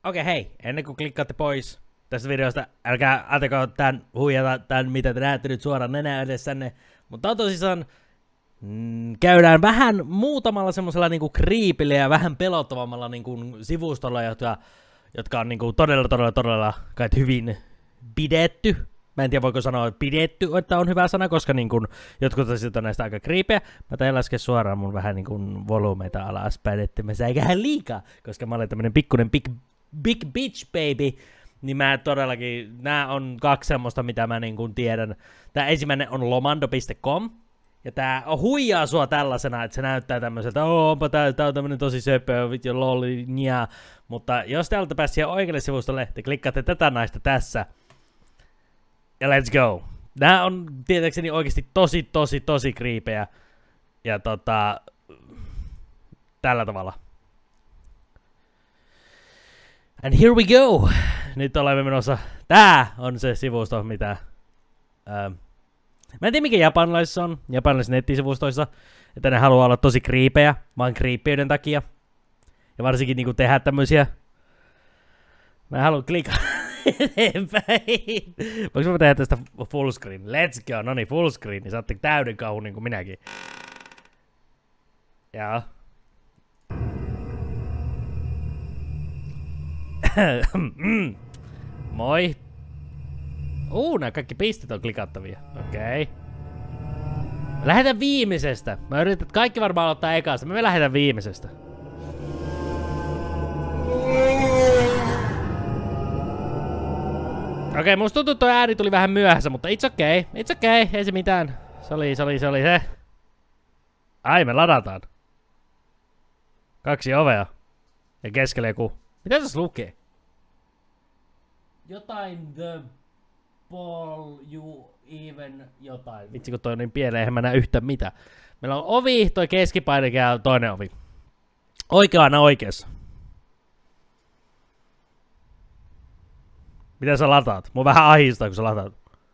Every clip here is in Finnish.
Okei, hei, ennen kuin klikkaatte pois tästä videosta, älkää antako tän huijata tän, mitä te näette nyt suoraan nenä edessänne. Mutta tosissaan käydään vähän muutamalla semmosella niinku kriipillä ja vähän pelottavammalla niinku sivustolla, jotka on niinku todella kai hyvin pidetty. Mä en tiedä voiko sanoa pidetty, että on hyvä sana, koska niinku jotkut on näistä aika kriipejä. Mä tain laske suoraan mun vähän niinku volyymeita alaspäin, että mä säikähän liikaa, koska mä olen tämmönen pikkunen big bitch baby. Niin mä todellakin, nää on kaksi semmoista, mitä mä niinku tiedän. Tää ensimmäinen on lomando.com. Ja tää huijaa sua tällaisena, että se näyttää tämmöiseltä, onpa tää on tämmönen tosi söpö, vittu lolli, njaa. Mutta jos te olette päässeet siihen oikealle sivustolle, te klikkaatte tätä naista tässä. Ja let's go. Nää on tietääkseni oikeesti tosi kriipejä. Ja tällä tavalla. And here we go. Nyt olemme menossa. Tää on se sivusto, mitä mä en tiedä mikä japanilaisissa on, japanilaisissa nettisivustoissa, että ne haluaa olla tosi kriipejä, vaan kriipeyden takia. Ja varsinkin niinku tehdä tämmösiä. Mä haluan klikkaa eteenpäin. Voinko mä tehdä tästä full screen? Let's go, no niin full screen, niin saatte täyden kauhun niinku minäkin. Jaa. Moi. Nää kaikki pistet on klikattavia. Okei. Lähetän viimeisestä. Mä yritän, että kaikki varmaan ottaa ekasta. Mä lähetän viimeisestä. Okei, musta tuntuu, että toi ääni tuli vähän myöhässä, mutta it's okay. It's okay, ei se mitään. Se oli se. Ai, me ladataan. 2 ovea. Ja keskelle joku. Mitä tässä lukee? Jotain the ball you even jotain. Vitsi kun toi on niin pieleen, eihän mä näe yhtään mitään. Meillä on ovi, toi keskipainike ja toinen ovi. Oikea aina oikeassa. Mitä sä lataat? Mua vähän ahistaa kun sä lataat.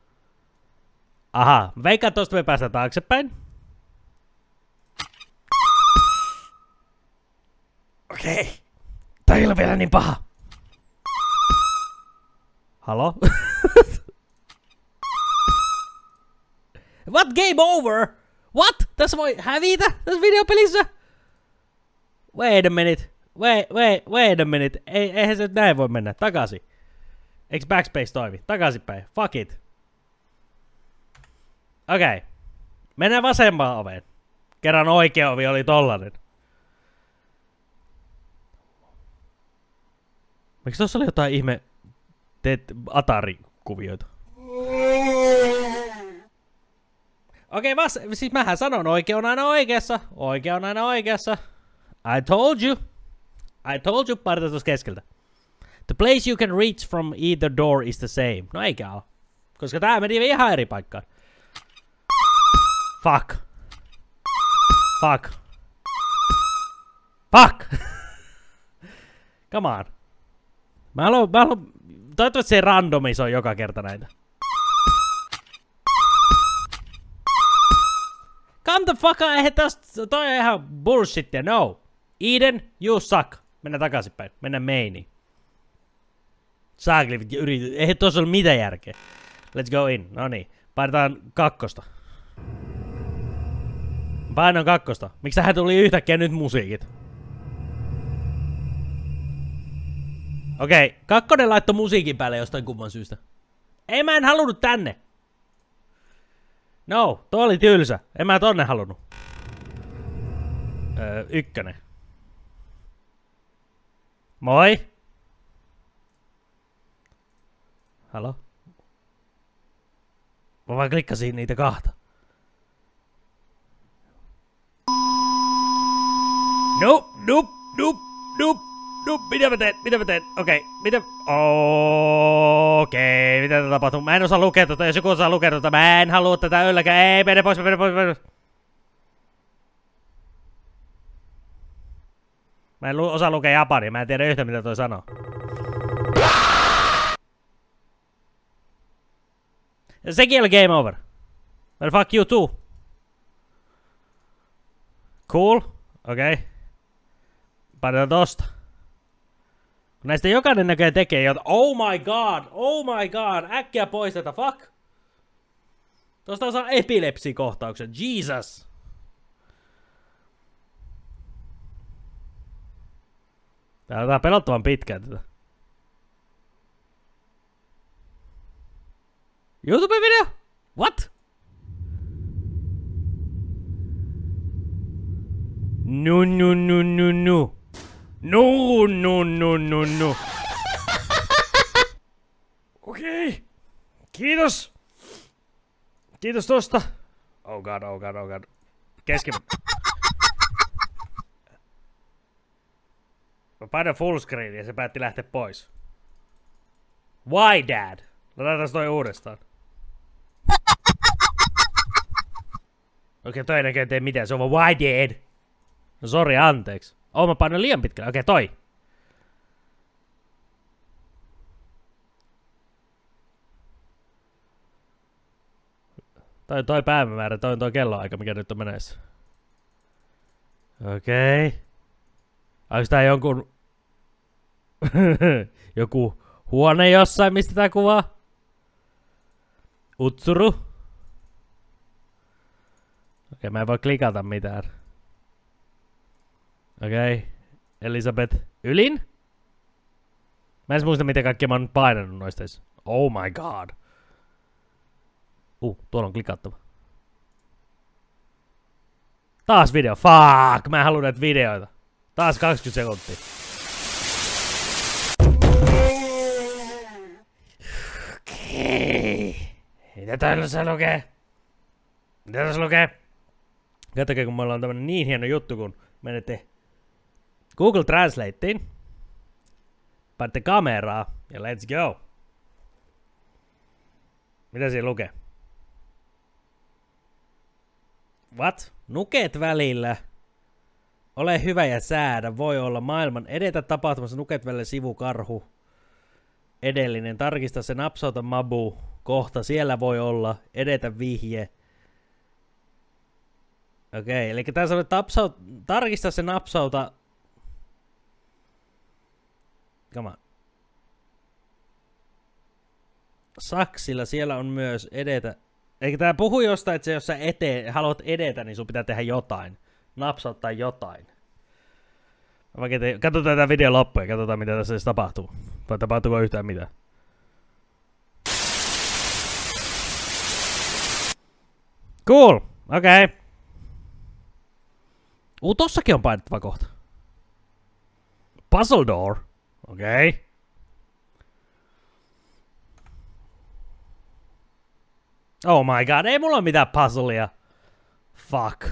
Aha, veikkaan tosta me päästään taaksepäin. Okei. Tää ei ole vielä niin paha. Halo? What? Game over? What? Tässä voi hävitä? Tässä videopelissä? Wait a minute. Wait a minute. Eihän se näin voi mennä. Takaisin. Eiks backspace toimi? Takaisinpäin. Fuck it. Okei. Mennään vasempaan oveen. Kerran oikea ovi oli tollanen. Miksi tossa oli jotain ihme Atari-kuvioita? Okei, siis mähän sanon, oikea on aina oikeassa. Oikea on aina oikeassa. I told you, parita tuossa keskeltä. The place you can reach from either door is the same. No eikä oo. Koska tää meni ihan eri paikkaan. Fuck. Come on. Mä haluan... Toivottavasti se ei randomisoi joka kerta näitä. Come the fuck, eihän tosta... Toi on ihan bullshittia, no. Eden, you suck. Mennään takaisinpäin. Mennään mainiin. Saaklivit yritit. Eihän tossa ole mitään järkeä. Let's go in. Noniin. Painetaan 2. Painan 2. Miksi tähän tuli yhtäkkiä nyt musiikit? Okei, 2 laittoi musiikin päälle jostain kumman syystä. Ei, mä en halunnut tänne. No, toi oli tylsä. En mä tonne halunnut. 1. Moi. Halo? Mä vaan klikkasin niitä 2. Nope. Mitä mä teen? Okei, mitä tapahtuu? Mä en osaa lukea tota, jos joku osaa lukea tota, mä en halua tätä ylläkään. Ei, mene pois. Mä en osaa lukea japania, mä en tiedä yhtä mitä toi sanoo. Sekin oli game over. Well, fuck you too. Cool. Okei. Painetaan tosta. Näistä jokainen näköjään tekee jotain. Oh my god, äkkiä pois tätä, fuck. Tosta saa epilepsikohtauksen, Jesus. Tää on pelottavan pitkään tätä. YouTube-video? What? No. No. Okei. Kiitos. Kiitos tosta. Oh god. Mä painan fullscreen ja se päätti lähteä pois. Why, dad? Laitetaan toi uudestaan. Okei, toi ei näköjään tee mitään. Se on vaan why, dad? No sori, anteeksi. Mä painoin liian pitkälle. Okei, toi. Toi päivämäärä, toi kelloaika, mikä nyt on meneessä. Okei. Onks tää jonkun... joku huone jossain, mistä tää kuvaa? Utsuru? Okei, mä en voi klikata mitään. Okei. Elisabeth Ylin? Mä en muista, miten kaikkea mä oon nyt painanut noista. Oh my god. Tuolla on klikattava. Taas video. Fuck! Mä en halua näitä videoita. Taas 20 sekuntia. Okei. Mitä tässä lukee? Mitä tässä lukee? Katsokaa, kun meillä on tämmönen niin hieno juttu, kun menette Google Translateen. Panette kameraa ja let's go. Mitä siinä lukee? What? Nuket välillä. Ole hyvä ja säädä. Voi olla maailman edetä tapahtumassa nuket välillä sivukarhu. Edellinen. Tarkista se napsauta mabu. Kohta. Siellä voi olla. Edetä vihje. Okei. Eli tässä on tarkista se napsauta. Come on. Saksilla siellä on myös edetä. Eikä tää puhu jostain, että jos sä haluat edetä, niin sun pitää tehdä jotain. Napsauttaa jotain. Katsotaan tää video loppuun ja katsotaan mitä tässä edes tapahtuu. Vai tapahtuuko yhtään mitään. Cool. Okei. Tossakin on painettava kohta. Puzzle door. Okei. Oh my god, ei mulla ole mitään puzzlea. Fuck.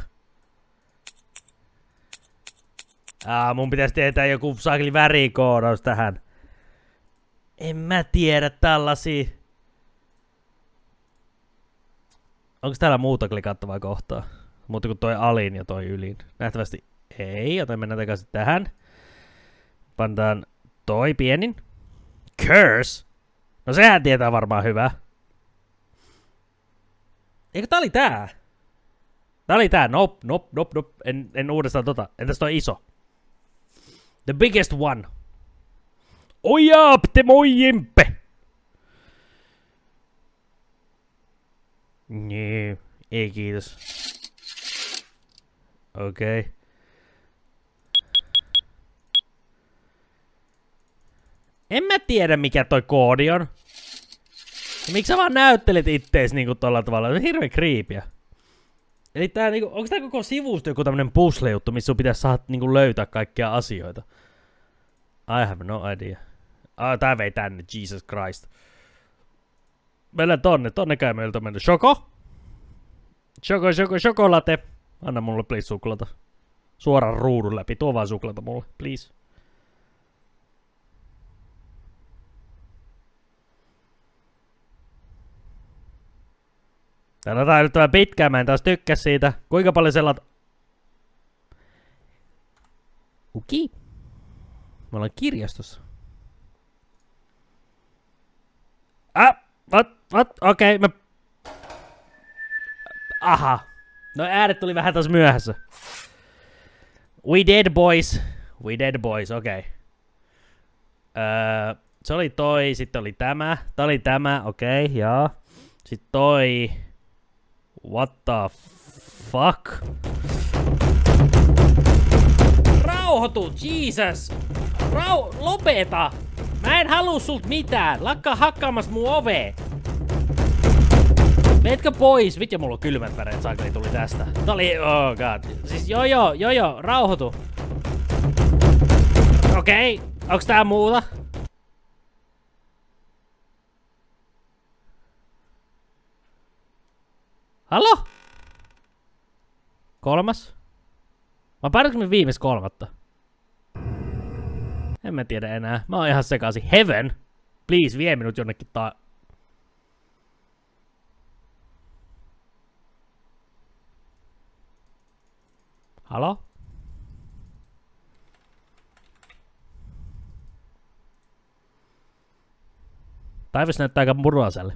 Mun pitäisi tehdä joku saakeli värikoodaus tähän. En mä tiedä tällaisia. Onko täällä muuta klikattavaa kohtaa? Muuta kuin toi alin ja toi ylin. Nähtävästi ei, joten mennään takaisin tähän. Pantaan toi pienin. Curse? No sehän tietää varmaan hyvää. Eikö tää oli tää? Tää oli tää. Nope. En uudestaan tota. Entäs toi iso? The biggest one. Ojaapte mojimpe! Nee, ei kiitos. Okei. En mä tiedä mikä toi koodi on. Miksi sä vaan näyttelet ittees niinku tolla tavalla? Se on hirveen creepyä. Eli tää niinku, onks tää koko sivusto joku tämmönen puzzle-juttu, missä sun pitäis saada niinku löytää kaikkia asioita? I have no idea. Tää vei tänne, Jesus Christ. Mennään tonne käy meiltä mennä. Chocolate. Anna mulle please suklata. Suoraan ruudun läpi, tuo vaan suklata mulle, please. Täällä on tää pitkään, mä en taas tykkää siitä. Kuinka paljon sellat... Uki. Me ollaan kirjastossa. What? Okei, mä... Aha. No ääret tuli vähän taas myöhässä. We dead boys, okei. Se oli toi, sitten oli tämä. Tää oli tämä, okei, joo. Sitten toi. What the fuck? Rauhoitu, Jesus! Lopeta! Mä en halua sult mitään! Lakkaa hakkaamassa mun ovea! Meetkö pois? Vitja, mulla on kylmät väreet, saakeli tuli tästä. Tää oli, oh god. Siis joo, rauhoitu. Okei, onks tää muuta? Hallo? Kolmas? Mä painatko me viimeis kolmatta? En mä tiedä enää. Mä oon ihan sekaisin. Heaven? Please, vie minut jonnekin Halo? Taivas näyttää aika murroiselle.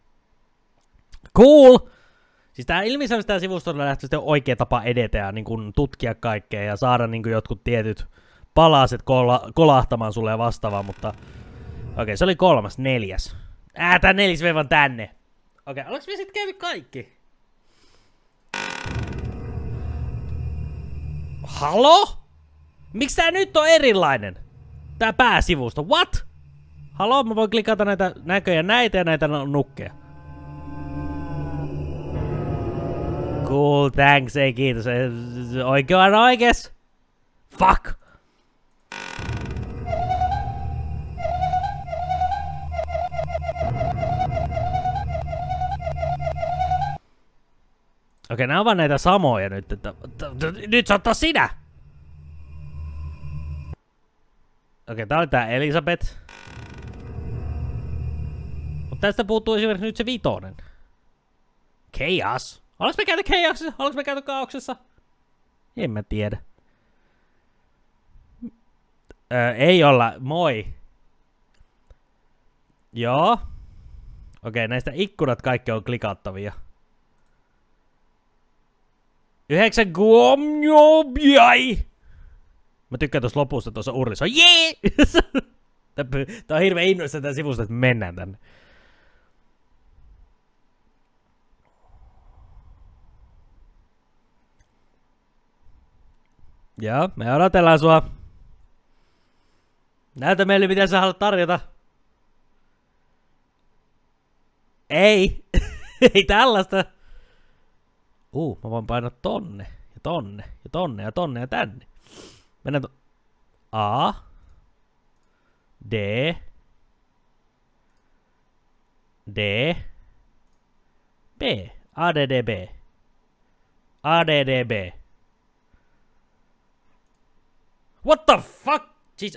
Cool! Siis tää ilmiselvästi tää sivustolla lähtee sitten oikea tapa edetä ja niin kun tutkia kaikkea ja saada niin kun jotkut tietyt palaset kolahtamaan sulle ja vastaavaa, mutta... Okei, se oli kolmas, neljäs. Tää neljäs vei vaan tänne. Okei, oliko me sit käynyt kaikki? Halo? Miksi tää nyt on erilainen? Tää pääsivusto, what? Halo, mä voin klikata näitä näköjä, näitä ja näitä nukkeja. Cool, thanks, ei kiitos. Oikean oikees. Fuck! Okei, nää on vaan näitä samoja nyt, että... Nyt sä ottaa sinä! Okei, tää oli tää Elisabeth. Mut tästä puuttuu esimerkiksi nyt se vitonen. Chaos? Olis me käyty Chaosissa? Olis me käyty Kaauksessa? En mä tiedä. Ei olla. Moi. Joo. Okei, näistä ikkunat kaikki on klikattavia. 9 guomjobiai! Mä tykkään tossa lopussa tuossa urissa. Jee! Tää on hirveen innoissa tää sivusta, että mennään tänne. Joo, me odotellaan sua. Näytä meille, mitä sä haluat tarjota. Ei. Ei tällaista. Mä voin painaa tonne. Ja tonne. Ja tonne. Ja tonne. Ja tänne. Mennään A. D. D. B. A, D, D, B. A, D, D, B. What the fuck? Siis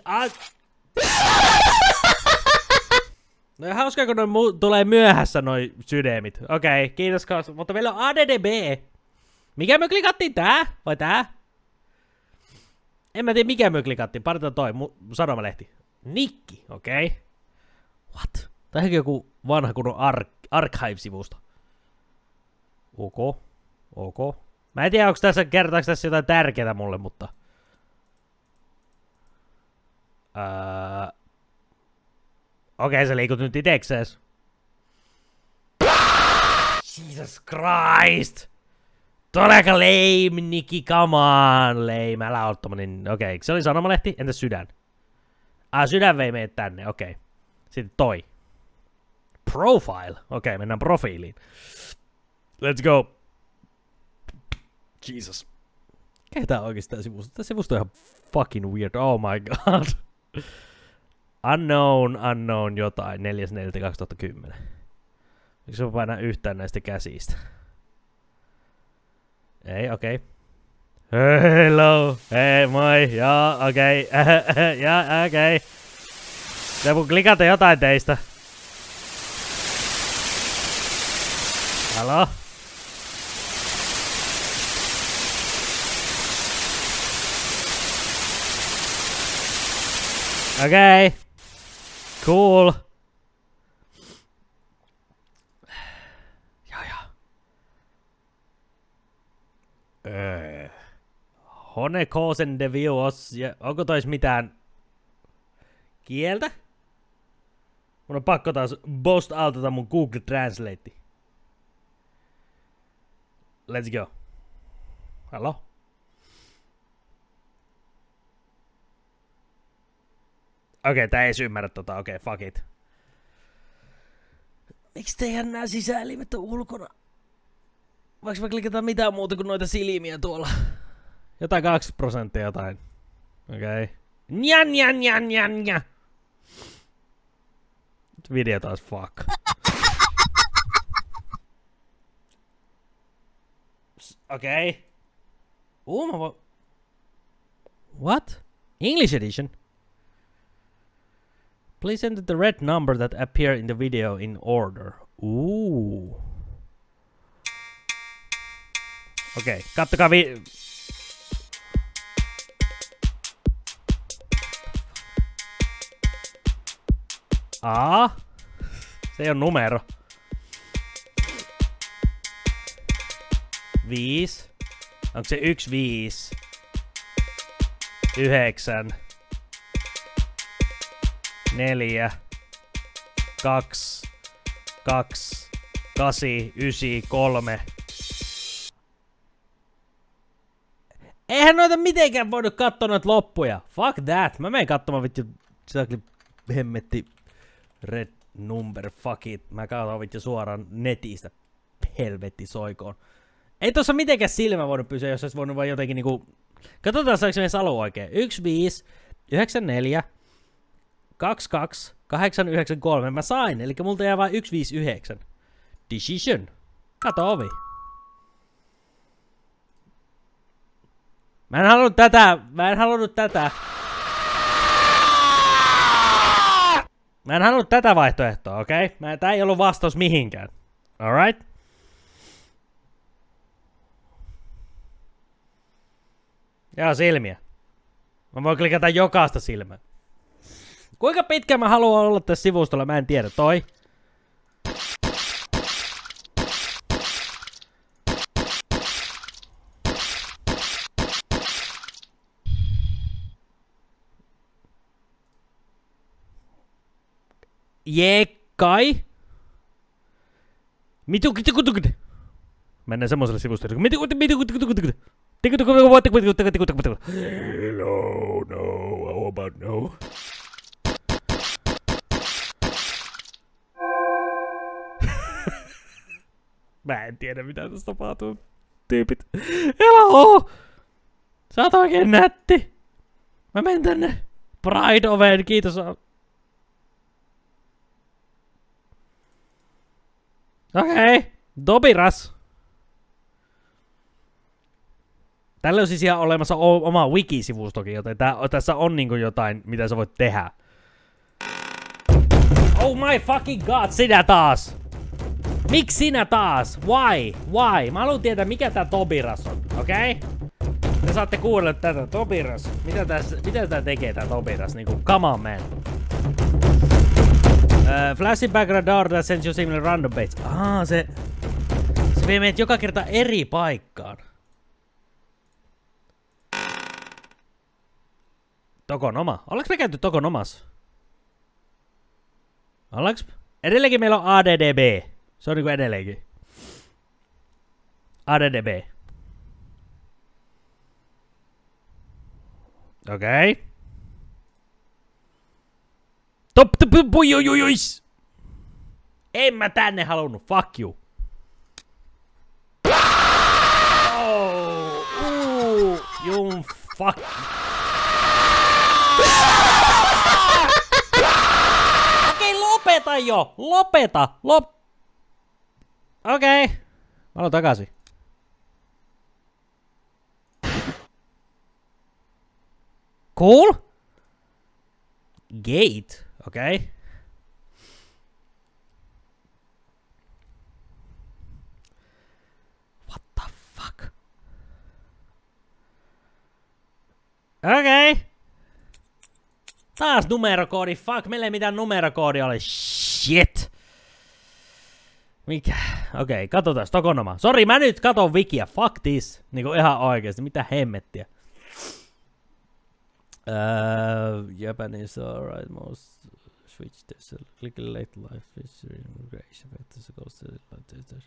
No hauskaa, kun tulee myöhässä noi sydämit. Okei, kiitos kanssa. Mutta meillä on ADDB. Mikä me klikattiin? Tää? Vai tää? En mä tiedä mikä me klikattiin. Paritaan toi. Sanomalehti. Nikki, okei. What? Tää on joku vanha kunnon archive-sivusto. Ok. Mä en tiedä, onko tässä kertaako tässä jotain tärkeää mulle, mutta... Okei, se liikut nyt iteksees. Jesus Christ! Todella lame, Nikki, come on, lame, älä oo tommonen. Okei, se oli sanomalehti, entäs sydän? Sydän vei meidät tänne, okei. Sitten toi. Profile, okei, mennään profiiliin. Let's go. Jesus. Ketä oikeesti tää sivusto? Tää sivusto on ihan fucking weird, oh my god. Unknown jotain, 4.4.2010. Eikö se painaa yhtään näistä käsistä? Ei, okei. Hello, hei, moi, joo, okei, joo, okei. Te mun klikata jotain teistä. Halo? Okei. Cool. Joo. Honekosen de Vios. Onko tois mitään kieltä. Mun on pakko taas bost outata mun Google Translate. Let's go. Hello? Okei, tää ei ymmärrä tota. Okei, fuck it. Miksi teidän nää sisäelimet on ulkona? Voinko mä klikata mitään muuta kuin noita silmiä tuolla? Jotain 2% jotain. Okei. Njan. Video taas fuck. Okei. What? English edition? Please enter the red number that appear in the video in order. Okei, kattokaa se ei on numero. 5. Onko se 1, 5? 9. 4. 2. 2. 8. 9. 3. Eihän noita mitenkään voinut katsoa noita loppuja. Fuck that. Mä menen katsomaan vittu. Se hemmetti red number. Fuck it. Mä katson vittu suoraan netistä. Helvetti soikoon. Ei tossa mitenkään silmä voinut pysyä, jos olisi voinut vaan jotenkin niinku... Katsotaan saanko me salu oikein. 1, 5, 9, 4, 2, 2, 8, 9, 3. Mä sain, eli multa jää vain 1, 5, 9. Decision. Kato ovi. Mä en halunnut tätä. Mä en halunnut tätä vaihtoehtoa, okei? Okay? Tää ei ollut vastaus mihinkään. Alright? Joo, silmiä. Mä voin klikata jokaista silmää. Kuinka pitkä mä haluan olla tässä sivustolla? Mä en tiedä. Toi. Kai. Mennään semmoselle sivustolle. Hello, no, how about no? Mä en tiedä mitä tässä tapahtuu. Tyypit. Hello! Sä oot oikein nätti. Mä menen tänne Pride-oveen, kiitos. Okei. Dobiras. Tällä on siis ihan olemassa oma wiki-sivustokin, joten tässä on niinku jotain, mitä sä voit tehdä. Oh my fucking god, sinä taas! Miksi sinä taas? Why? Mä haluan tietää, mikä tää Tobiras on, okei? Te saatte kuunnella tätä, Tobiras. Mitä tää tekee tää Tobiras? Niinku, come on man. Flashing background door that sends you similar random baits. Se vie meidät joka kerta eri paikkaan. Tokonoma. Ollaanko me käyty Tokonomassa? Ollaanko? Edelleenkin meillä on ADDB. Se on niinku edelleenkin. ADDB. Okei. En mä tänne halunnut. Fuck you. You fuck. Okei, lopeta jo! Lopeta! Okei. Mä haluan takaisin. Cool. Gate. Okei. What the fuck? Okei. Taas numerokoodi. Fuck, meillä ei mitään numerokoodia ole. Shit. Mikä? Okei, katsotaan. Tokonoma. Sori, mä nyt katon wikiä. Fuck this. Niinku ihan oikeesti. Mitä hemmettiä. Japanese, alright, most switch this. Click late life history immigration factors goes to the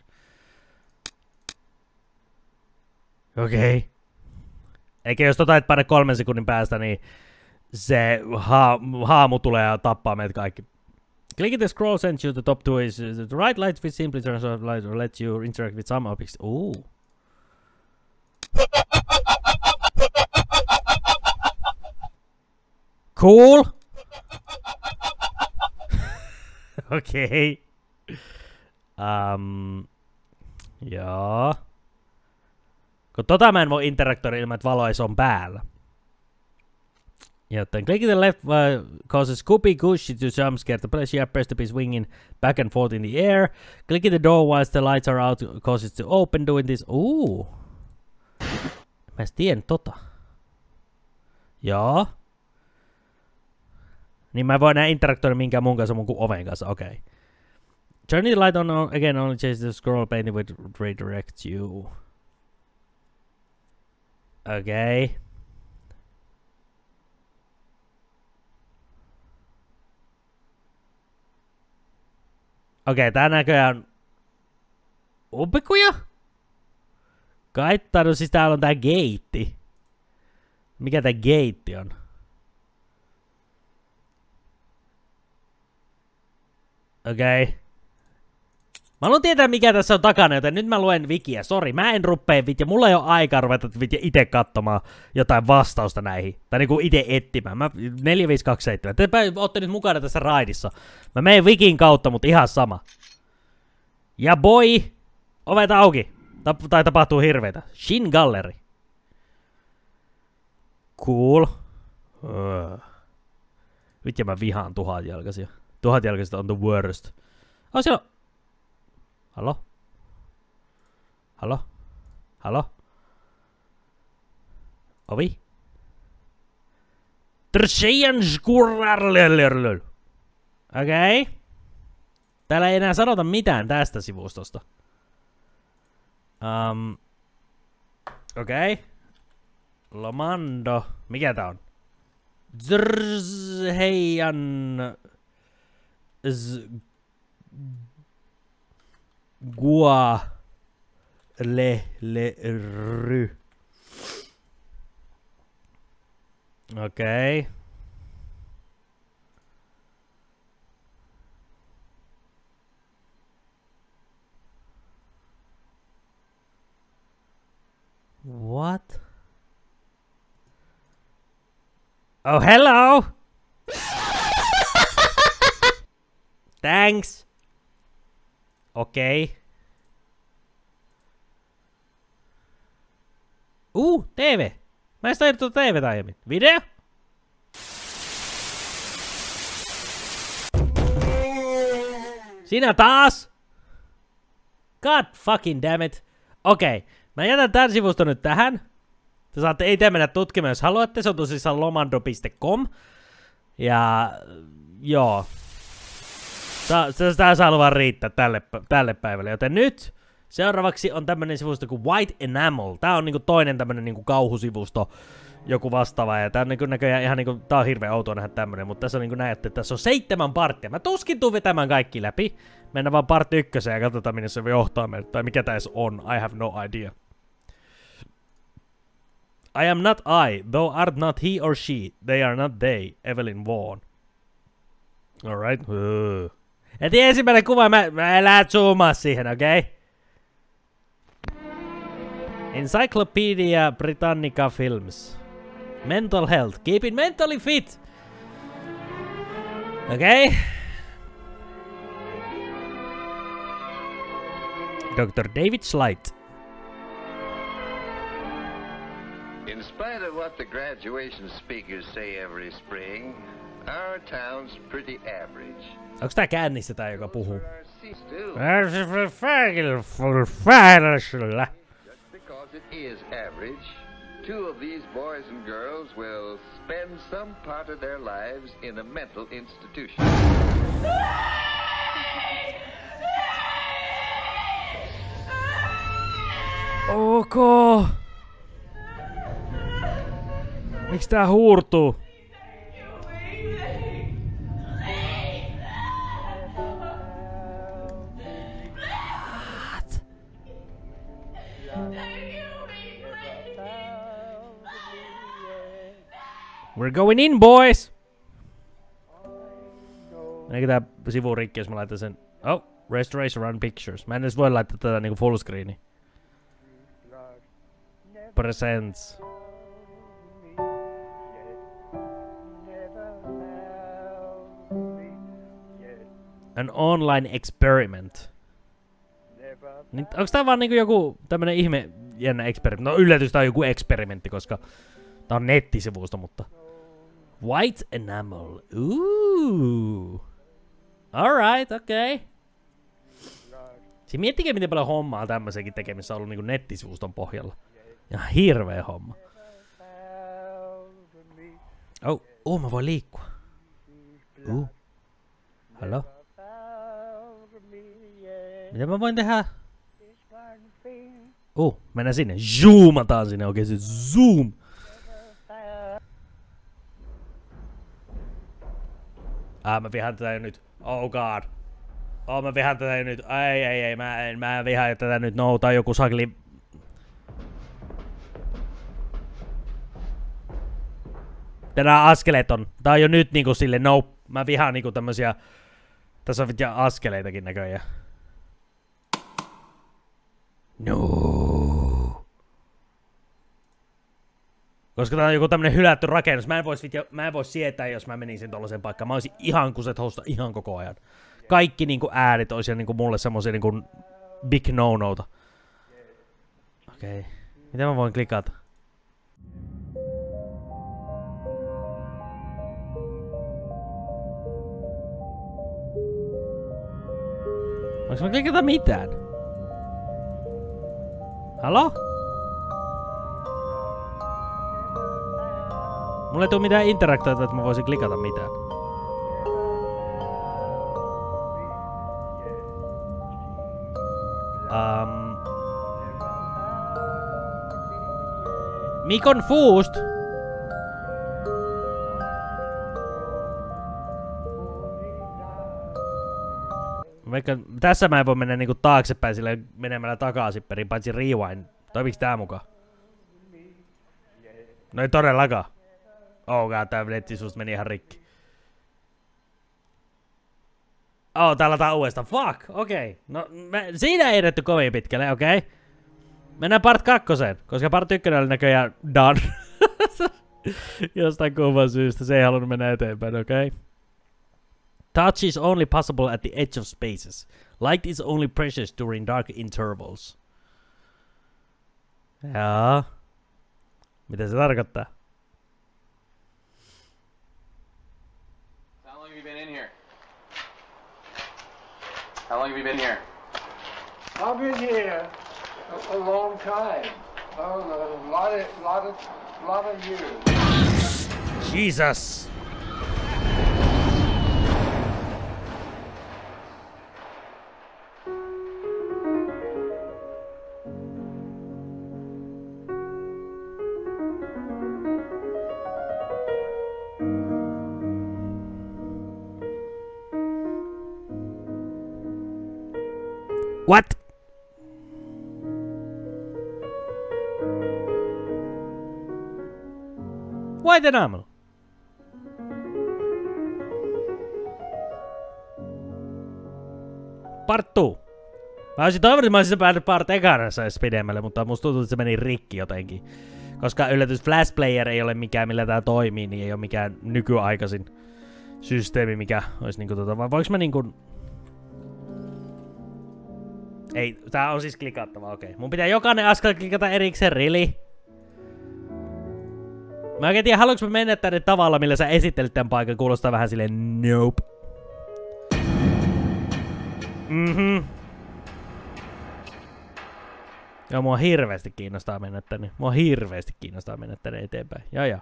okei. Eikä jos et pane 3 sekunnin päästä, niin se haamu tulee ja tappaa meitä kaikki. Clicking the scroll sends you the top 2 is the right light which simply turns off light or lets you interact with some objects. Ooh. Cool. Okei. Joo. Kun mä en voi interaktoida ilman, että valo ei on päällä. Joten clicking the left causes Scooby Goosh to jumpscare. The player appears to be swinging back and forth in the air. Clicking the door whilst the lights are out causes to open doing this. Ooh. Mä en tiedä tota. Joo. Niin mä voin enää interaktoida minkään mun kanssa mun kuin oven kanssa, okei. Okay. Turning the light on again only changes the scroll painting which redirects you. Okei. Okay. Okei, tää näköjään umpikuja? Kaittanut, siis täällä on tää geitti. Mikä tää geitti on? Okei. Okay. Mä haluan tietää mikä tässä on takana, joten nyt mä luen wikiä. Sori, mä en rupee mulla ei oo aikaa ruveta ite katsomaan jotain vastausta näihin. Tai niinku ite etsimään. 4527. Te ootte nyt mukana tässä raidissa. Mä menen wikin kautta, mutta ihan sama. Ja boy! Ovet auki! Tai tapahtuu hirveitä. Shin Gallery. Cool. Vittu mä vihaan tuhatjalkaisia. Tuhatjalkaiset on the worst. Oh, siellä on... Hallo? Hallo? Hallo? Ovi? Okei. Täällä ei enää sanota mitään tästä sivustosta. Okei. Lomando. Mikä tää on? Heijan... Gua le ry. Okei. What? Oh, hello. Thanks. Okei. TV. Mä en sitä tuota TVtä aiemmin. Video? Sinä taas? God fucking damn it. Okei. Mä jätän tän sivuston nyt tähän. Te saatte itse mennä tutkimaan, jos haluatte. Se on tosissaan lomando.com. Ja... Joo. Tää saa vaan riittää tälle päivälle. Joten nyt seuraavaksi on tämmönen sivusto kuin White Enamel. Tää on niinku toinen tämmönen niinku kauhusivusto. Joku vastaava. Ja tää on niinku näköjään ihan niinku... Tää on hirveän outoa nähdä tämmönen. Mutta tässä on niinku näette, että tässä on 7 parttia. Mä tuskin tuun vetämään kaikki läpi. Mennään vaan part 1 ja katsotaan minne se johtaa meille. Tai mikä tää edes on. I have no idea. I am not I, though art not he or she. They are not they. Evelyn Vaughn. Alright. Heti ensimmäinen kuva, mä elää zoomaa siihen, okei? Okay? Encyclopedia Britannica Films. Mental health. Keeping mentally fit. Okei? Okay. Dr. David Slight. In spite of what the graduation speakers say every spring, our town's pretty average. Onks tää kännissä tää, joka puhuu? Just because it is average, 2 of these boys and girls will spend some part of their lives in a mental institution. Ok. Miks tää huurtuu? We're going in, boys! Meneekö tää sivu rikki, jos mä laitan sen... Oh, restoration run pictures. Mä en edes voi laittaa tätä niinku full screeni. Presents. An online experiment. Niin, onks tää vaan niinku joku tämmönen ihme jännä eksperimentti? No yllätys, tää on joku eksperimentti, koska tää on nettisivusto, mutta... White enamel. Ooh. Alright, okei. Okay. Siis miettikää miten paljon hommaa tämmösenkin tekemissä on ollut niinku nettisivuston pohjalla. Ihan hirveä homma. Mä voin liikkua. Hallo? Mitä mä voin tehdä? Mennään sinne. Zoomataan sinne oikein se zoom. Mä vihaan tätä jo nyt. Oh god. Mä vihaan tätä jo nyt. Ei, mä vihaan tätä nyt. No, tää on joku sakli. Tänään askeleet on. Tää on jo nyt niinku sille no. Mä vihaan niinku tämmösiä. Tässä on vitja askeleitakin näköjään. No. Koska tää on joku tämmönen hylätty rakennus. Mä en vois sietää, jos mä menisin tollaseen paikkaan. Mä oisin ihan kuset hosta ihan koko ajan. Kaikki niinku äänet ois niinku mulle semmosia niinku big no-nota. Okei. Miten mä voin klikata? Voinko mä klikata mitään? Halo? Mulla ei tuu mitään interaktoita, että mä voisin klikata mitään. Me confused. Vaikka tässä mä en voi mennä niinku taaksepäin sille menemällä takaisin perin, paitsi rewind. Toimiks tää mukaan? No ei todellakaan. Oh god, tää nettisuus meni ihan rikki. Täällä tää uudestaan. Fuck, okei. Okay. No siinä ei edetty kovin pitkälle, okei. Okay. Mennään part 2, koska part 1 oli näköjään done. Jostain kumman syystä se ei halunnut mennä eteenpäin, okei. Okay. Touch is only possible at the edge of spaces. Light is only precious during dark intervals. Jaa. Mitä se tarkoittaa? How long have you been in here? How long have you been here? I've been here a long time. A lot of years. Jesus. What? White enamel. Part 2. Mä olisin toivonut, että mä olisin päänyt part ekanassa edes pidemmälle, mutta musta tuntuu, että se meni rikki jotenkin. Koska yllätys Flash Player ei ole mikään, millä tää toimii, niin ei ole mikään nykyaikaisin systeemi, mikä olisi niinku vai voinko mä niinku... Ei, tää on siis klikattava, okei. Mun pitää jokainen askel klikata erikseen, really? Mä oikein tiedä, haluanko mä mennä tänne tavalla, millä sä esittelit tän paikan, kuulostaa vähän silleen nope. Joo, mua hirveesti kiinnostaa mennä tänne. Eteenpäin. Joo.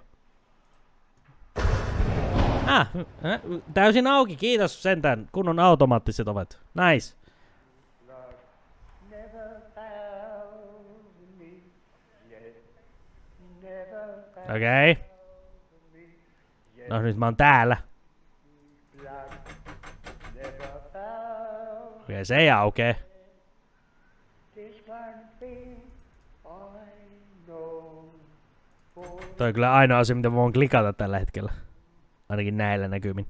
Täysin auki, kiitos sentään. Kunnon automaattiset ovet. Nice. Okei. Okay. No nyt mä oon täällä. Okei, se ei aukee. Toi on kyllä ainoa asia, mitä mä voin klikata tällä hetkellä. Ainakin näillä näkymin.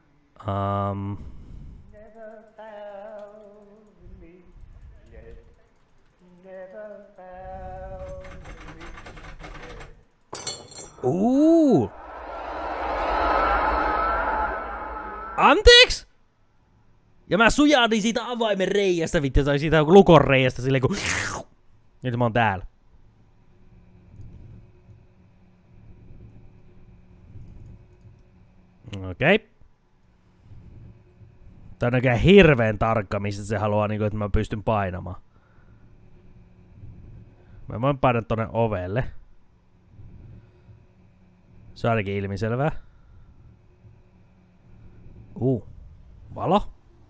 Anteeks? Ja mä sujahdin siitä avaimen reiästä, vittu, tai siitä lukon reiästä silleen kun... Nyt mä oon täällä. Okei. Tää on näköjään hirveen tarkka, missä se haluaa, niin kuin, että mä pystyn painamaan. Mä voin painaa tonne ovelle. Se on ainakin ilmiselvää. Valo.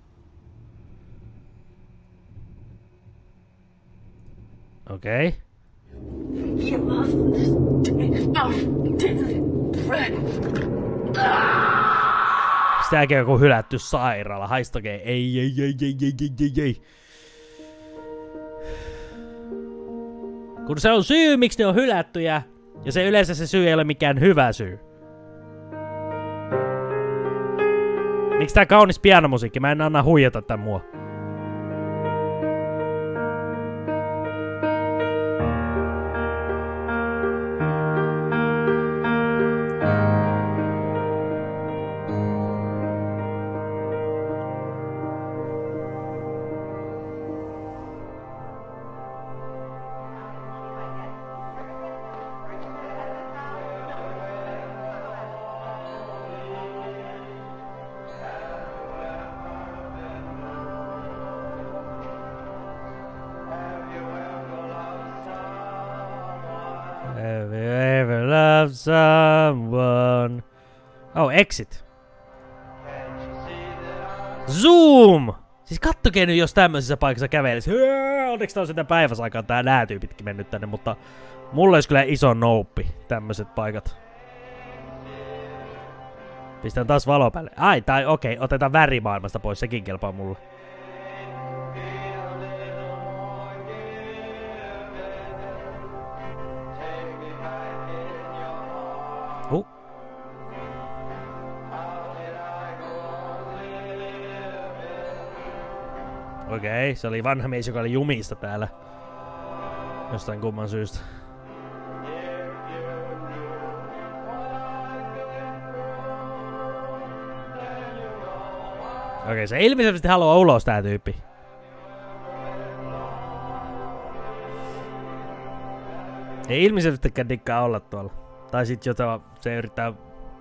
Okei. Sitäkin on joku hylätty sairaala. Haistokei. Ei. Kun se on syy, miksi ne on hylättyjä. Ja se yleensä se syy ei ole mikään hyvä syy. Miksi tää kaunis pianomusiikki? Mä en anna huijata tän mua. Have you ever loved someone? Oh, exit. Zoom! Siis kattokee nyt, jos tämmöisessä paikassa kävelisi. Onneksi tää on sitä päiväsaikaan tää nää tyypitkin mennyt tänne, mutta mulla olisi kyllä iso nouppi tämmöiset paikat. Pistän taas valo päälle. Ai, tai okei, otetaan värimaailmasta pois, sekin kelpaa mulle. Okei, se oli vanha mies, joka oli jumissa täällä. Jostain kumman syystä. Okei, se ilmeisesti haluaa ulos tää tyyppi. Ei ilmeisestikään dikkaa olla tuolla. Tai sit jota se yrittää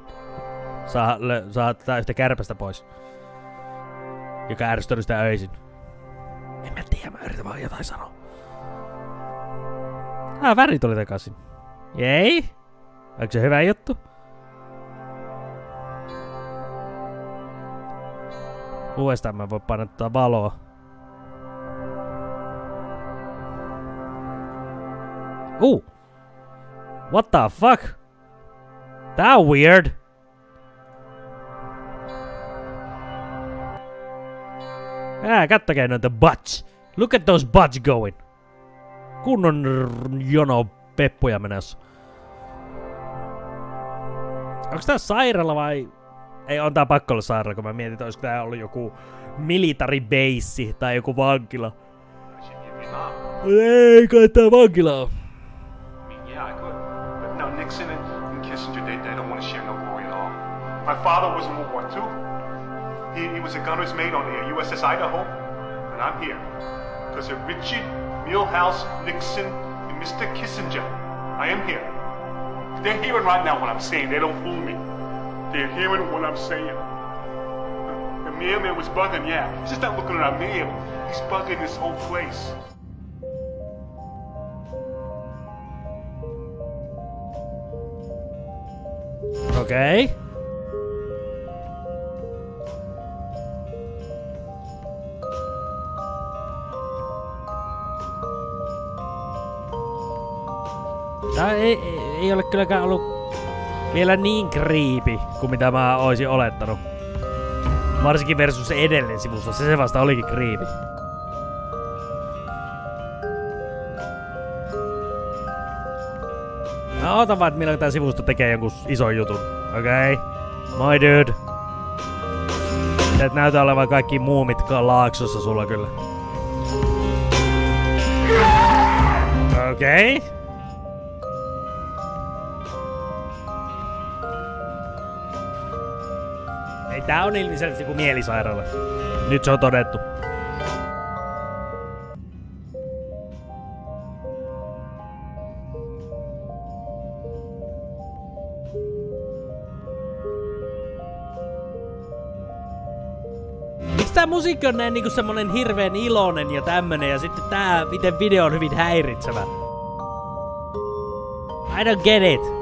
saada tätä yhtä kärpästä pois. Joka ärsyttänyt sitä öisin. En mä tiedä, mä yritän vaan jotain sanoa. Väri tuli takaisin. Jei? Onko se hyvä juttu? Uudestaan mä voin painottaa valoa. What the fuck? Tää on weird. Kattokee noita butts. Look at those butts going. Kunnon jono peppuja menossa. Onks tää sairaala vai... Ei, on tää pakko olla sairaala, kun mä mietin, että olisiko tää ollut joku military base tai joku vankila. Ei kai tää vankila on. Nixon and Kissinger, they don't want to share no glory at all. My father was in World War II. He was a gunner's mate on the USS Idaho, and I'm here because of Richard Milhouse Nixon and Mr. Kissinger. I am here. They're hearing right now what I'm saying. They don't fool me. They're hearing what I'm saying. The mailman was bugging, yeah. He's just not looking at our mail. He's bugging this whole place. Okei. Tää ei ole kylläkään ollut vielä niin creepy kuin mitä mä oisin olettanut. Varsinkin versus edellinen sivusto, se vasta olikin creepy. Mä ootan vaan, että milloin tää sivusto tekee jonkun ison jutun. Okei. Okay. Moi dude. Sä et näytä olevan kaikki muumit laaksossa sulla kyllä. Okei. Okay. Ei, tää on ilmiselvästi joku mielisairaala. Nyt se on todettu. Miksi tää musiikki on näin niinku semmonen hirveen iloinen ja tämmönen ja sitten tää miten video on hyvin häiritsevä? I don't get it.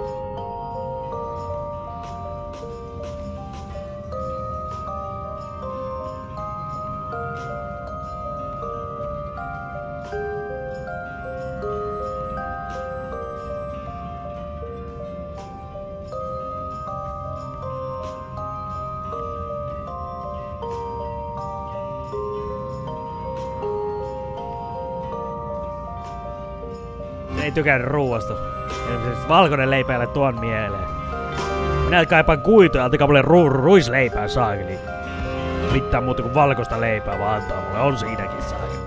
Ei tykännyt ruuasta. Valkoinen leipä ei ole tuon mieleen. Minä kaipaan kuituja, antakaa mulle ruisleipää saakeli. Mitään muuta kuin valkoista leipää vaan antaa mulle, on siinäkin saakeli.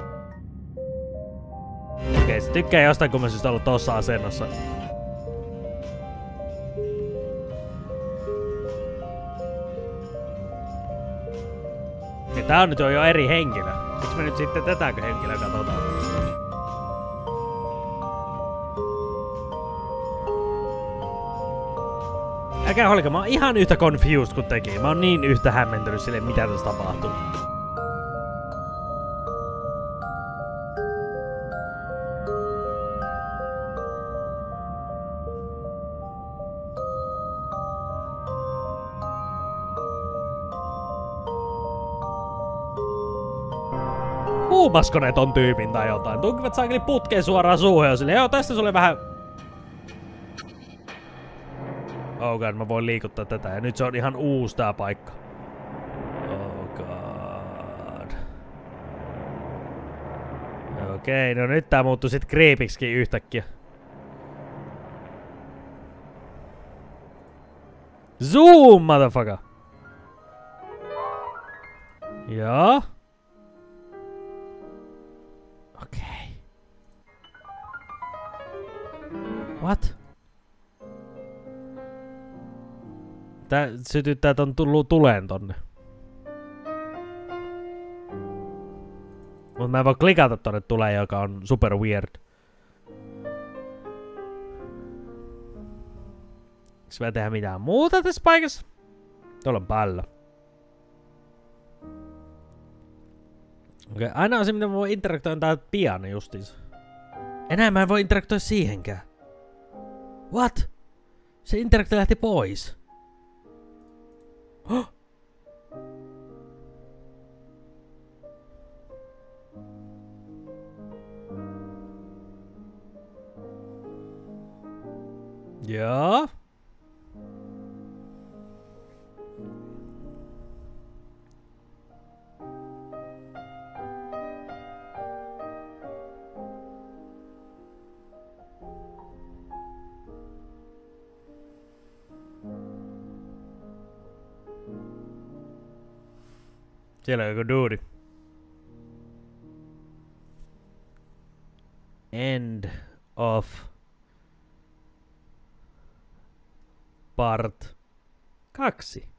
Okei, se tykkää jostain, kun mä siis ollut tossa asennossa. Ja tää on nyt jo eri henkilö. Miksi me nyt sitten tätäkö henkilöä katsotaan? Älkää holika, mä oon ihan yhtä confused kuin teki. Mä oon niin yhtä hämmentynyt sille, mitä tässä tapahtuu. Huumasko ne ton tyypin tai jotain? Tunkivat saakeli putkeen suoraan suuhun ja silleen, joo tästä sulle vähän... Oh god, mä voin liikuttaa tätä ja nyt se on ihan uusi tää paikka. Oh god. Okei, no nyt tää muuttui sit creepiksikin yhtäkkiä. Zoom, motherfucker! Joo. Okei. What? Tää sytyttää ton tuleen tonne. Mut mä en voi klikata tonne tuleen, joka on super weird. Eikö mä tehdä mitään muuta tässä paikassa? Tuolla on pallo. Okei, aina on se, mitä mä voin interaktoida, on tää piano justiinsa. Enää mä en voi interaktoida siihenkään. What? Se interaktio lähti pois. Oh! Joo. Siellä on joku duudi. End of part 2.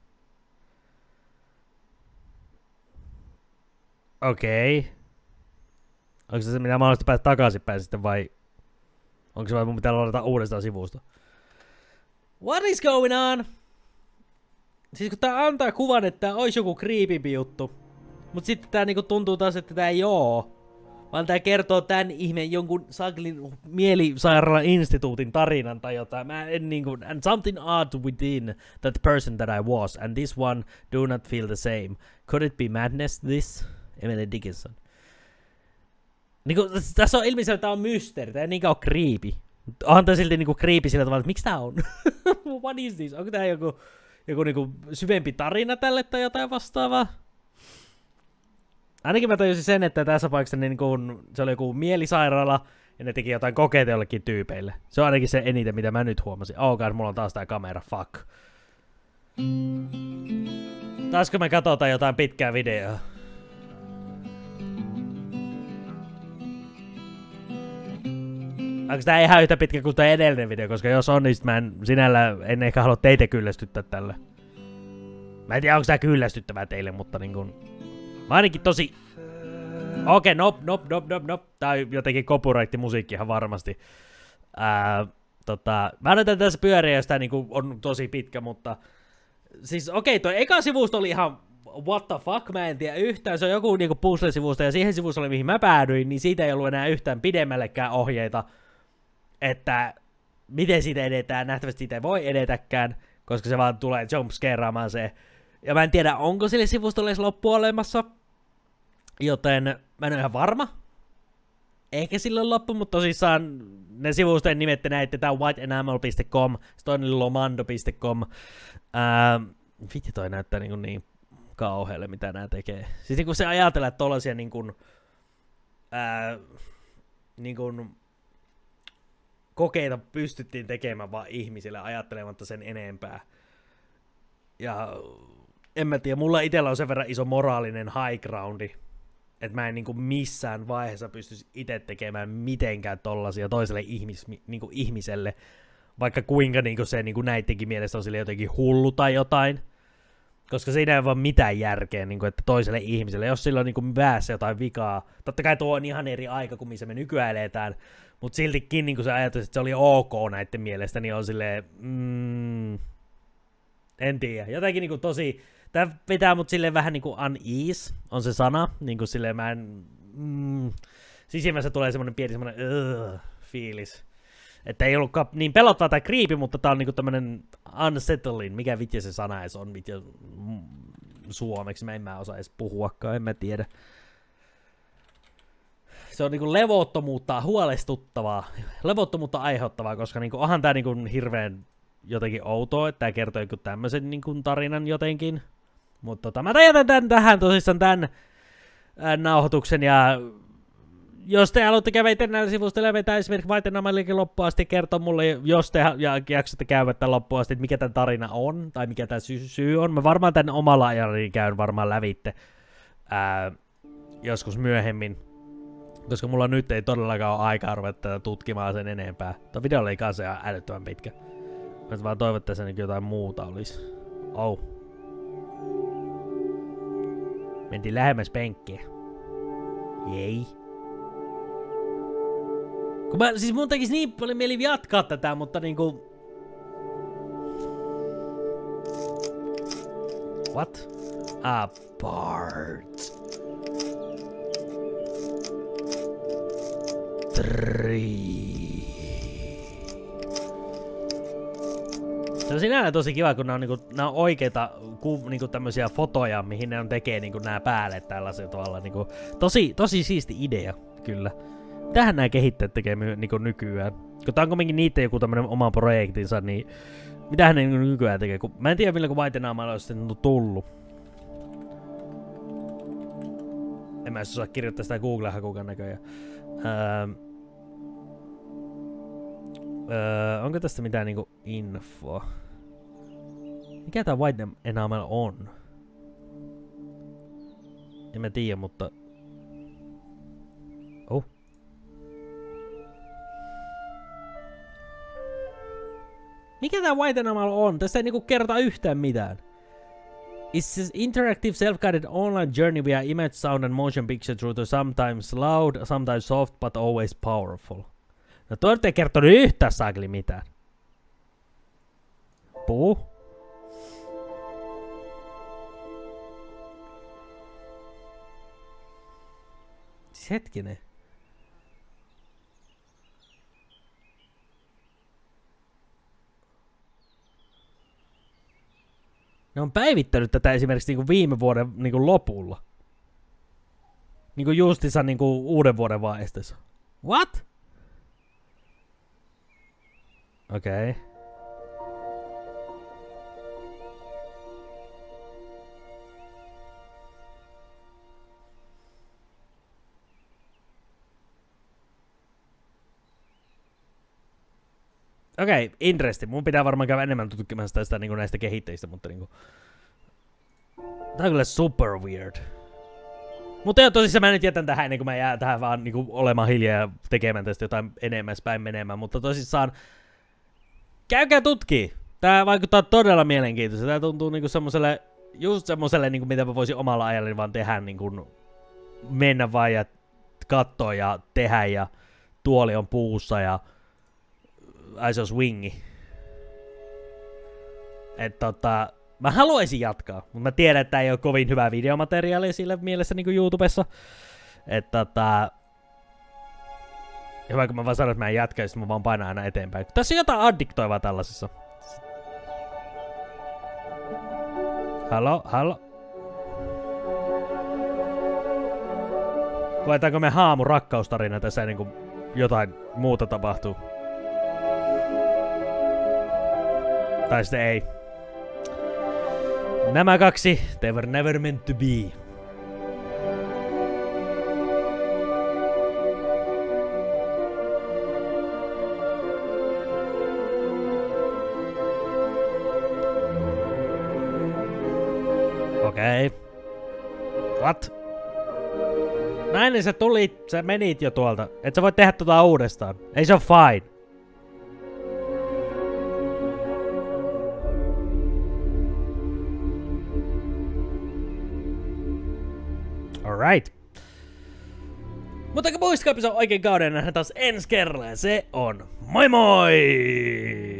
Okei. Onko se mitä mahdollista päästä takaisinpäin sitten vai onko se vai mun pitää ladata uudestaan sivusta? What is going on? Siis kun tää antaa kuvan, että tää olisi joku creepimpi juttu. Mut sitten tää niinku tuntuu taas, että tää ei oo. Vaan tää kertoo tän ihmeen jonkun saklin mielisairaalan instituutin tarinan tai jotain. Mä en niinku... And something odd within that person that I was. And this one do not feel the same. Could it be madness this? Emily Dickinson. Niinku tässä on ilmiselvä, että tää on mysteeri. Tää ei niinkään oo creepy. Onhan tää silti niinku creepy sillä tavalla, että miksi tää on? What is this? Onko tää joku niinku syvempi tarina tälle tai jotain vastaavaa? Ainakin mä tajusin sen, että tässä paikassa niin kun se oli joku mielisairaala, ja ne teki jotain kokeita jollekin tyypeille. Se on ainakin se eniten, mitä mä nyt huomasin. Oh god, mulla on taas tää kamera, fuck. Taasko me katsotaan jotain pitkää videoa? Onko tää ihan yhtä pitkä kuin tää edellinen video, koska jos on, niin mä en ehkä halua teitä kyllästyttää tällä. Mä en tiedä, onko tää kyllästyttävää teille, mutta niin kun... Mä ainakin tosi... Okei, nop. Tää on jotenkin copyright-musiikki ihan varmasti. Mä näytän tässä pyöriä, jos tää niinku on tosi pitkä, mutta... Siis okei, toi eka sivusto oli ihan... What the fuck, mä en tiedä yhtään. Se on joku niinku puzzle-sivusto, ja siihen sivustolle, mihin mä päädyin, niin siitä ei ollut enää yhtään pidemmällekään ohjeita. Että miten siitä edetään, nähtävästi siitä ei voi edetäkään, koska se vaan tulee jumpscareaamaan se. Ja mä en tiedä, onko sille sivustolle edes loppu olemassa, joten mä en ole ihan varma. Ehkä sille on loppu, mutta tosissaan ne sivustojen nimet te näitte, tää on whiteenamel.com, se toinen lomando.com. Vitti toi näyttää niin kauhealle, mitä nää tekee. Siis niin kun se ajatellaan, että tollasia niin kuin kokeita pystyttiin tekemään vaan ihmisille ajattelematta sen enempää. Ja en mä tiedä, mulla itsellä on sen verran iso moraalinen high groundi, että mä en niinku missään vaiheessa pystyisi itse tekemään mitenkään tollasia toiselle ihmiselle, vaikka kuinka niinku se niinku näittenkin mielestä on sille jotenkin hullu tai jotain. Koska siinä ei ole vaan mitään järkeä, niin kuin, että toiselle ihmiselle, jos sillä on niin päässä jotain vikaa, totta kai tuo on ihan eri aika kuin missä me nykyään eletään, mutta siltikin niin se ajatus, että se oli ok näiden mielestä, niin on silleen, en tiedä, jotenkin niin tosi, tää vetää mut silleen vähän niin kuin unease, on se sana, niin kuin silleen mä en, sisimmässä tulee semmonen pieni semmonen fiilis. Että ei ollutkaan niin pelottava tai creepy, mutta tää on niinku tämmönen unsettling, mikä vitsi se sana edes on vitsi suomeksi, mä en osaa edes puhuakaan, en mä tiedä. Se on niinku levottomuutta, huolestuttavaa, levottomuutta aiheuttavaa, koska niinku onhan tää niinku hirveen jotenkin outoa, että tää kertoo joku tämmösen niinku tarinan jotenkin. Mutta mä jätän tän tähän tosissaan tän nauhoituksen ja... Jos te haluatte käydä näillä sivustoilla ja vetää esimerkiksi Whitenamellikin loppuun asti, kertoa mulle, jos te jaksatte käydä tämän loppuun asti, että mikä tämän tarina on, tai mikä tämä syy on. Mä varmaan tämän omalla ajallani käyn varmaan lävitte joskus myöhemmin, koska mulla nyt ei todellakaan ole aikaa ruveta tutkimaan sen enempää. Tuo video oli kanssa ihan älyttömän pitkä. Mä vaan toivon, että se jotain muuta olisi. Oh. Mentiin lähemmäs penkkiä. Jei. Siis mun tekis niin paljon mieli jatkaa tätä, mutta niinku... What? Apart. 3. Se on sinällään tosi kiva, kun nää on oikeita niinku tämmösiä fotoja, mihin ne on tekee niinku nää päälle tällaisella tavalla. Niinku, tosi siisti idea, kyllä. Mitähän nää kehittäjät tekee niinku nykyään? Kun tää on kuitenkin niitten joku tämmönen oma projektinsa, niin mitähän ne nykyään tekee? Mä en tiedä milloin kun Whitenaamalla olisi sitten tullut. En mä osaa kirjoittaa sitä Google-hakukan näköjään. Onko tästä mitään niinku infoa? Mikä tää Whitenaamalla on? En mä tiedä, mutta... Oh. Mikä tää Whitenamal on? Tästä ei niinku kerta yhtään mitään. It's an interactive self-guided online journey via image, sound and motion picture through the sometimes loud, sometimes soft, but always powerful. No toi ei kertonut yhtään saakeli mitään. Puu. Siis hetkinen. Ne on päivittänyt tätä esimerkiksi niinku viime vuoden niinku lopulla. Niinku justiinsa niinku uuden vuoden vaihteessa. What? Okei. Okay. Okei, interesting. Mun pitää varmaan käydä enemmän tutkimaan sitä niinku näistä kehittäjistä, mutta niinku... Tää on kyllä super weird. Mutta joo, tosissaan mä nyt jätän tähän ennen kuin mä jää tähän vaan niinku olemaan hiljaa ja tekemään tästä jotain enemmän päin menemään. Mutta tosissaan... Käykää tutkii! Tää vaikuttaa todella mielenkiintoista. Tää tuntuu niinku semmoselle... Just semmoselle niinku mitä mä voisin omalla ajallani vaan tehdä niinku... Mennä vaan ja katsoa ja tehdä ja... Tuoli on puussa ja... Ai se on swingi. Mä haluaisin jatkaa, mutta mä tiedän, että tää ei oo kovin hyvää videomateriaalia sillä mielessä niinku YouTubessa. Hyvä, kun mä vaan sanon, että mä en jatka, ja mä vaan painan aina eteenpäin. Tässä on jotain addiktoivaa tällaisessa. Hallo? Koetaanko me haamu rakkaustarina tässä ennen kuin jotain muuta tapahtuu? Tai sitten ei. Nämä kaksi, they were never meant to be. Okei. What? Näin niin sä menit jo tuolta. Et sä voi tehdä tota uudestaan. Ei se oo fine. Alright. Mutta muistakaa, se on oikein kauden nähdään taas ensi kerralla. Se on moi moi!